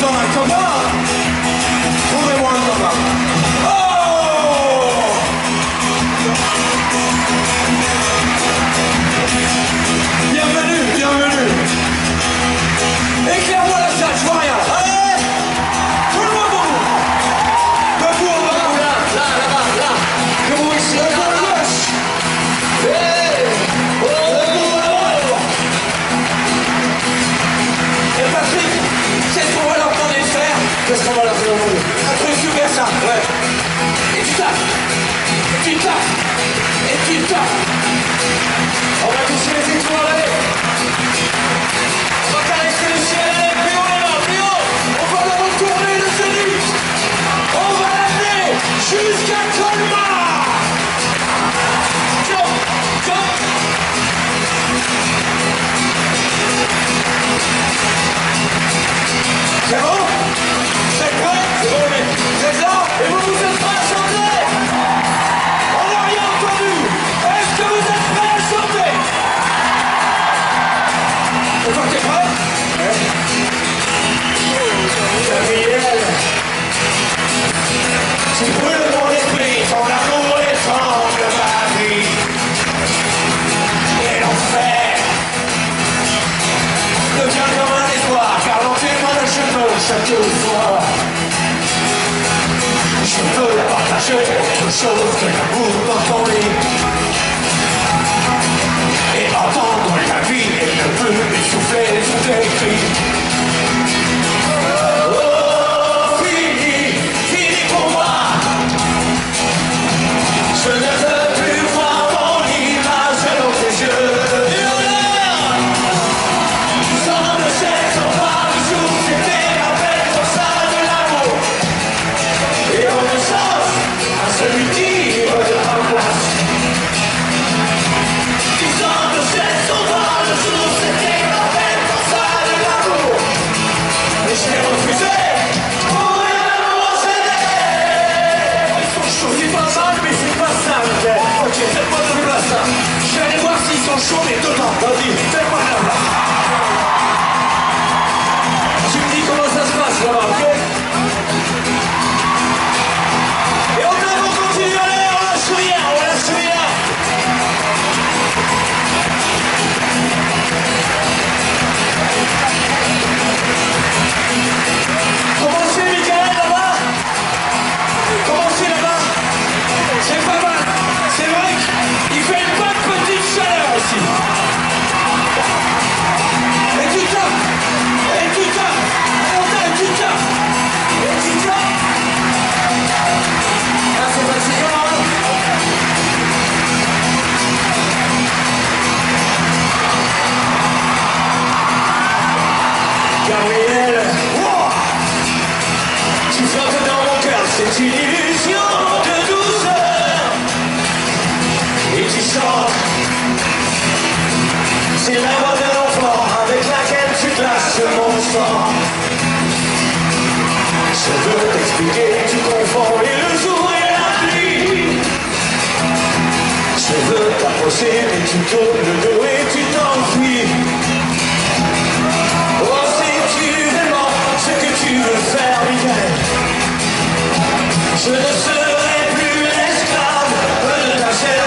besoin d'un copain, trouvez-moi un copain. Oh! Bienvenue, bienvenue. Éclaire-moi la salle, je vois rien. Allez! Tout le monde debout. Debout, on va là, là-bas, là. Debout ici, là, à gauche. Et Patrick, c'est ce qu'on va leur demander de faire. Qu'est-ce qu'on va leur faire au bout? Un truc super simple, ouais. Et tu tapes. Et tu tapes. Et tu tapes. On va toucher les étoiles, allez. On va caresser le ciel, allez, plus haut les mains, plus haut. On va leur retourner le zénith. On va l'amener jusqu'à Colmar. Jump, jump. C'est bon? C'est prêt? C'est bon, mais vous êtes là? Et vous êtes prêts à chanter? On n'a rien entendu. Est-ce que vous êtes prêts à chanter? Et toi, t'es prêt? Gabriel, tu brûles mon esprit, ton amour étrangle ma vie. Et l'enfer devient comme un espoir, car l'enfer de cheveux chaque fois. Je veux partager autre chose que l'amour dans ton lit. Et entendre ta vie et ne plus essouffler tous tes cris. Oh, fini, fini pour moi. Je ne veux plus voir mon image dans tes yeux. Sans le chèque, sans pas le jour, c'était la belle pour ça de l'amour. Et on ne change à celui qui veut de ma place. Sans le chèque, sans pas le jour, c'était la belle pour ça de l'amour. Et j'ai refusé pour rien m'enchaîner. Ils sont chauds, c'est pas mal, mais c'est pas ça, Michael. Ok, faites-moi de place là. Je vais aller voir s'ils sont chauds, mais dedans. Vas-y, faites-moi de la place. Tu me dis comment ça se passe là-bas, ok? Et on continue, allez, on lâche rien, on lâche rien. Commencez, Michael, là-bas. Commencez là-bas. C'est pas mal. C'est vrai qu'il fait une bonne petite chaleur ici. Et tu tapes. Et tu tapes. Et tu tapes. Et tu tapes. Ah, c'est fatigant, hein? Gabriel, wow, tu flottes dans mon cœur, c'est une illusion de douceur. Et tu chantes, c'est la voix d'un enfant avec laquelle tu glaces mon sang. Je veux t'expliquer, tu confonds et le jour et la pluie. Je veux t'approcher, mais tu tournes le dos et tu t'enfuis. Oh, sais-tu vraiment ce que tu veux faire, Michael? Je ne serai plus l'esclave de ta chair.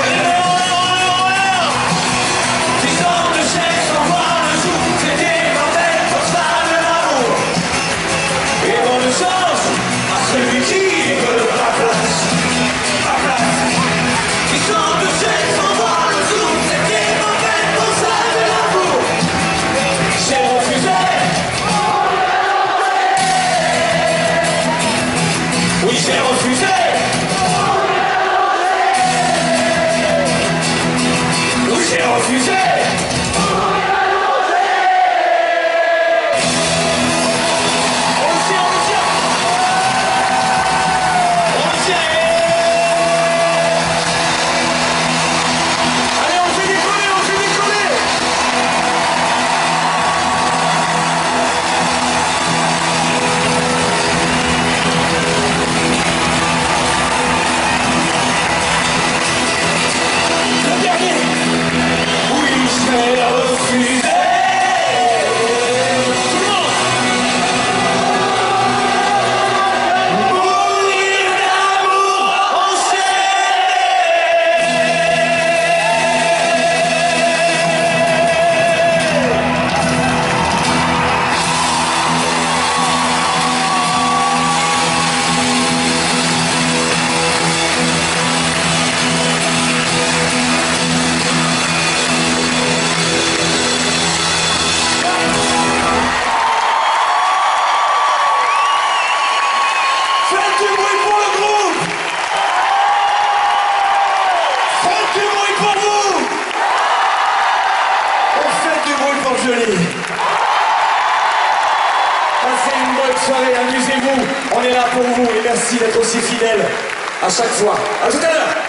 Tu sors de chaise sans voir le jour, c'était ma belle pour ça de l'amour. Et on ne change à celui qui veut ta place. Ta place. Tu sors de chaise sans voir le jour, c'était ma belle pour ça de l'amour. J'ai refusé. Oui, j'ai refusé. Oui, j'ai refusé. On le tient, on le tient. On le tient. Allez, on fait décoller, on fait décoller. pour vous. On fait du bruit pour Johnny. Passez une bonne soirée, amusez-vous. On est là pour vous et merci d'être aussi fidèles à chaque fois. À tout à l'heure.